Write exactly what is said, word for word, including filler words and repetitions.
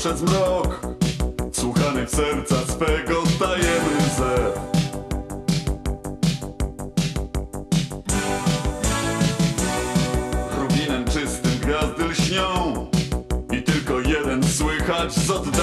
przez mrok, słuchany w serca swego tajemny zew. Rubinem czystym gwiazdy lśnią i tylko jeden słychać z oddali.